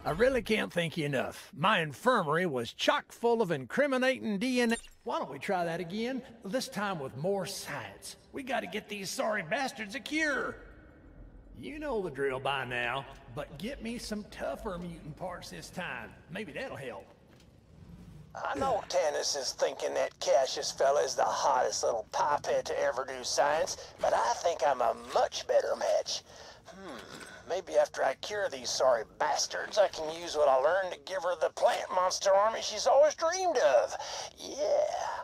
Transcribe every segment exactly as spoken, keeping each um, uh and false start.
I really can't thank you enough. My infirmary was chock full of incriminating D N A. Why don't we try that again? This time with more science. We gotta get these sorry bastards a cure. You know the drill by now, but get me some tougher mutant parts this time. Maybe that'll help. I know Tannis is thinking that Cassius fella is the hottest little pipette to ever do science, but I think I'm a much better match. Hmm, maybe after I cure these sorry bastards, I can use what I learned to give her the plant monster army she's always dreamed of. Yeah.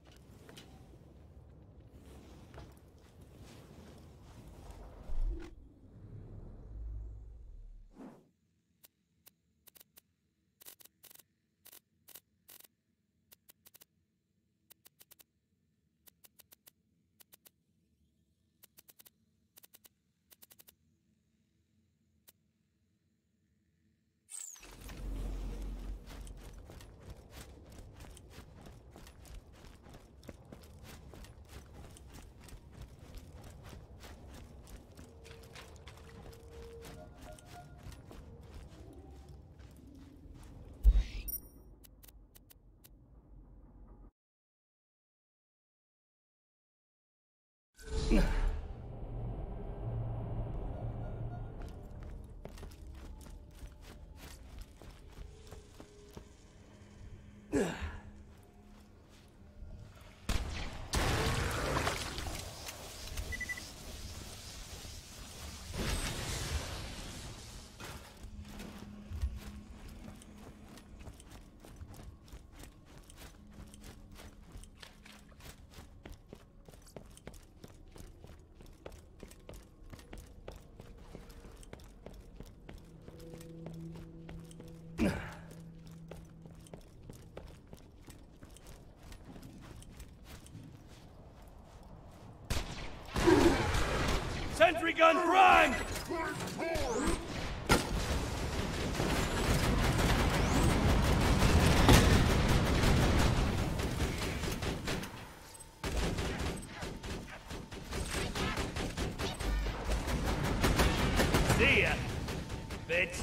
Sentry gun prime! See ya, bitch.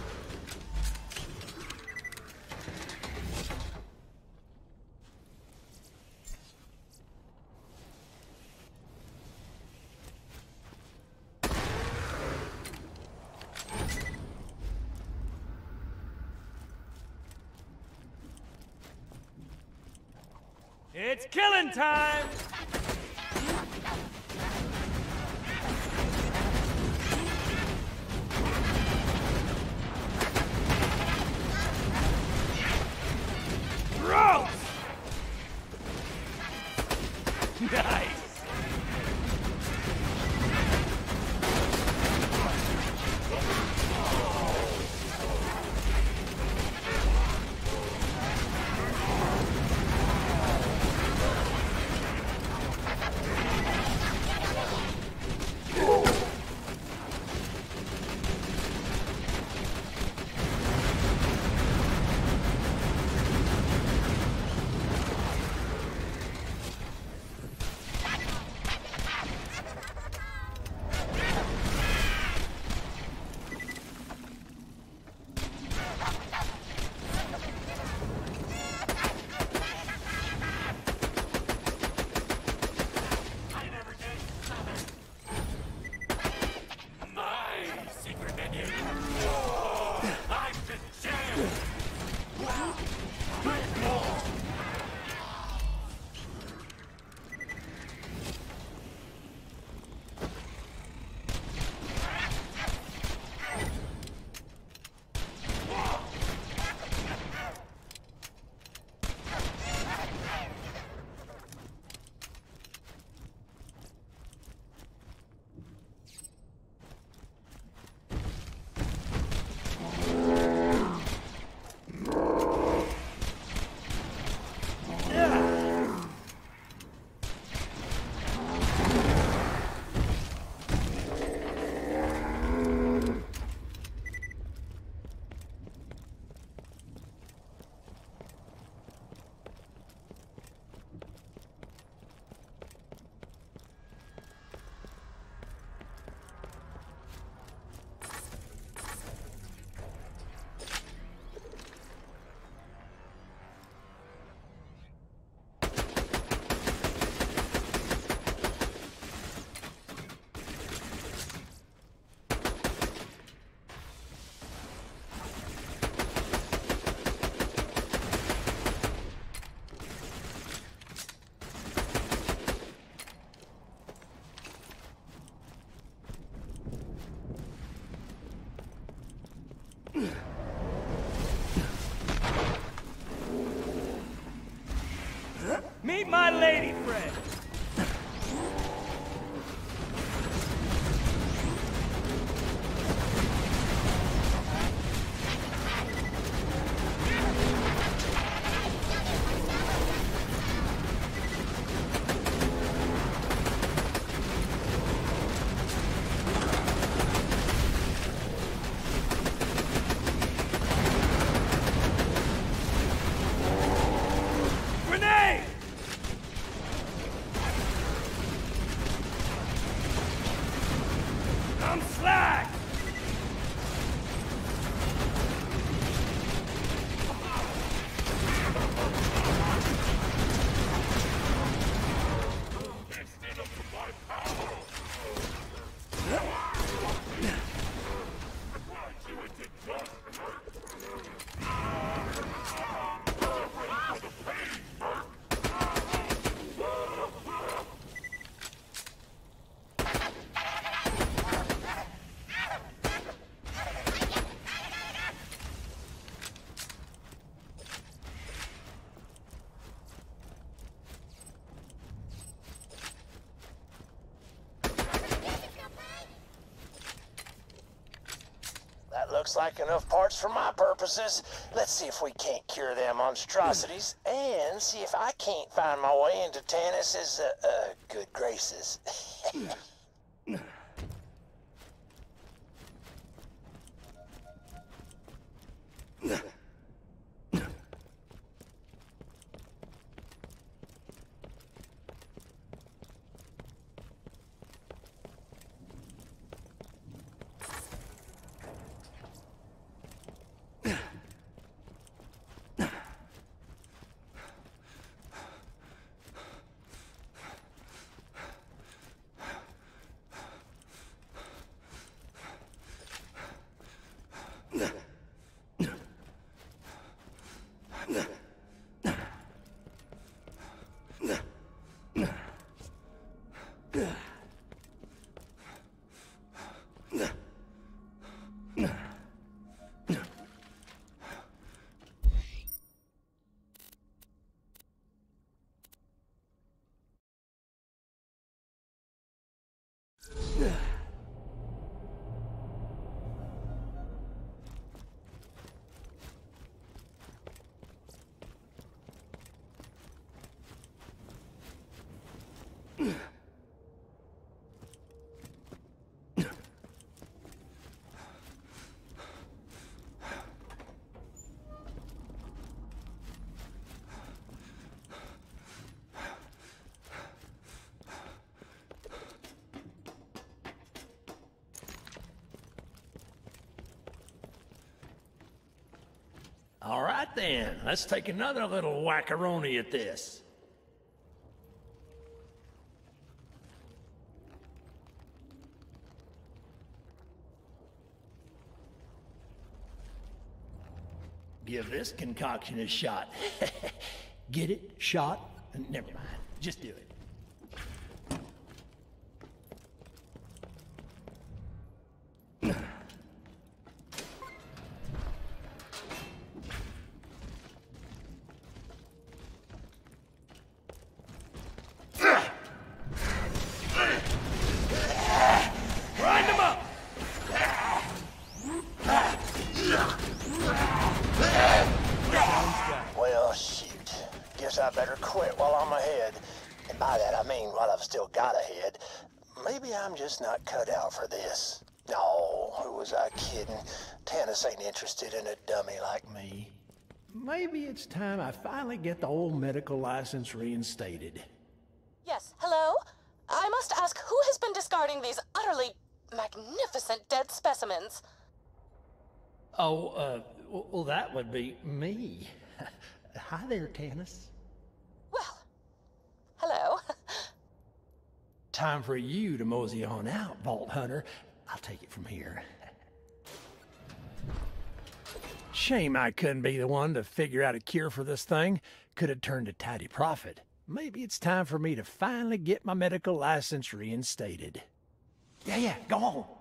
It's killing time! Gross! Nice! lady friend. I'm slack! Looks like enough parts for my purposes. Let's see if we can't cure them monstrosities, and see if I can't find my way into Tannis's uh, uh, good graces. All right then, let's take another little wackaroni at this. Give this concoction a shot. Get it? Shot? Never mind. Just do it. Well, shoot. Guess I better quit while I'm ahead. And by that I mean while I've still got a head. Maybe I'm just not cut out for this. No, who was I kidding? Tannis ain't interested in a dummy like me. Maybe it's time I finally get the old medical license reinstated. Yes, hello? I must ask, who has been discarding these utterly magnificent dead specimens? Oh, uh, well, that would be me. Hi there, Tannis. Well, hello. Time for you to mosey on out, Vault Hunter. I'll take it from here. Shame I couldn't be the one to figure out a cure for this thing. Could have turned a tidy profit. Maybe it's time for me to finally get my medical license reinstated. Yeah, yeah, go on.